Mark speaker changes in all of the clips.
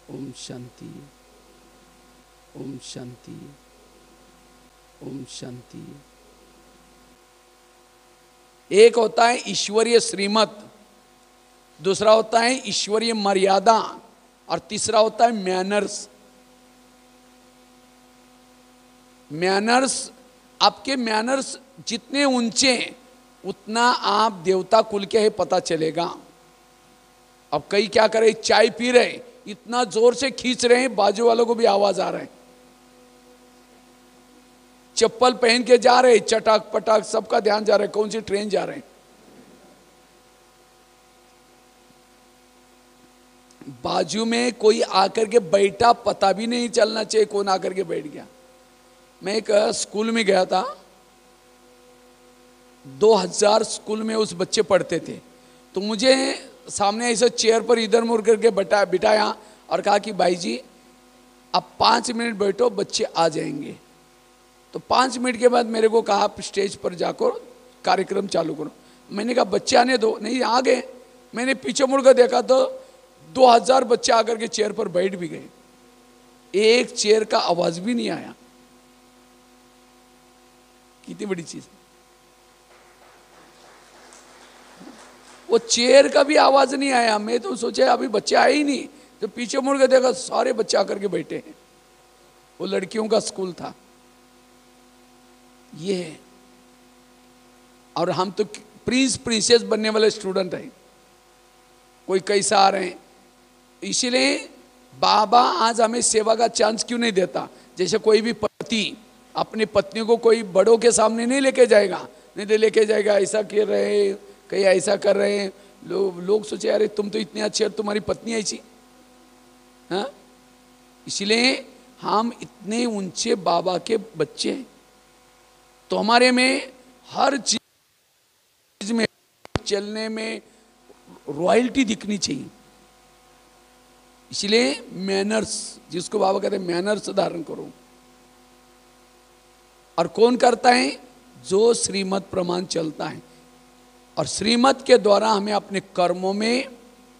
Speaker 1: ओम शांति, ओम शांति, ओम शांति। एक होता है ईश्वरीय श्रीमत, दूसरा होता है ईश्वरीय मर्यादा, और तीसरा होता है मैनर्स। मैनर्स, आपके मैनर्स जितने ऊंचे उतना आप देवता कुल के है पता चलेगा। अब कई क्या करे, चाय पी रहे, इतना जोर से खींच रहे हैं बाजू वालों को भी आवाज आ रहा है। चप्पल पहन के जा रहे, चटाक पटाक सबका ध्यान जा रहा है, कौन सी ट्रेन जा रहे हैं। बाजू में कोई आकर के बैठा, पता भी नहीं चलना चाहिए कौन आकर के बैठ गया। मैं एक स्कूल में गया था, 2000 स्कूल में उस बच्चे पढ़ते थे, तो मुझे सामने ऐसे चेयर पर इधर मुड़ करके बिठाया और कहा कि भाई जी अब 5 मिनट बैठो, बच्चे आ जाएंगे। तो 5 मिनट के बाद मेरे को कहा आप स्टेज पर जाकर कार्यक्रम चालू करो। मैंने कहा बच्चे आने दो, नहीं आ गए। मैंने पीछे मुड़कर देखा तो 2000 बच्चे आकर के चेयर पर बैठ भी गए, एक चेयर का आवाज भी नहीं आया। कितनी बड़ी चीज, वो चेयर का भी आवाज नहीं आया। मैं तो सोचे अभी बच्चे आए ही नहीं, तो पीछे मुड़ के देखा सारे बच्चे आकर के बैठे हैं। वो लड़कियों का स्कूल था ये है। और हम तो प्रिंस प्रिंसेस बनने वाले स्टूडेंट हैं, कोई कैसा आ रहे हैं। इसीलिए बाबा आज हमें सेवा का चांस क्यों नहीं देता। जैसे कोई भी पति अपनी पत्नी को कोई बड़ों के सामने नहीं लेके जाएगा, नहीं तो लेके जाएगा ऐसा कर रहे, कहीं ऐसा कर रहे हैं, लोग सोचे अरे तुम तो इतने अच्छे, तुम्हारी पत्नी ऐसी। हाँ, इसलिए हम इतने ऊंचे बाबा के बच्चे हैं, तो हमारे में हर चीज में, चलने में रॉयल्टी दिखनी चाहिए। इसलिए मैनर्स, जिसको बाबा कहते हैं मैनर्स धारण करो। और कौन करता है? जो श्रीमत प्रमाण चलता है। और श्रीमत के द्वारा हमें अपने कर्मों में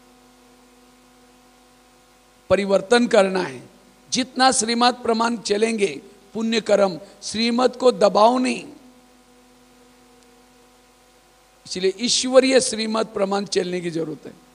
Speaker 1: परिवर्तन करना है। जितना श्रीमत प्रमाण चलेंगे, पुण्य कर्म, श्रीमत को दबाओ नहीं। इसलिए ईश्वरीय श्रीमत प्रमाण चलने की जरूरत है।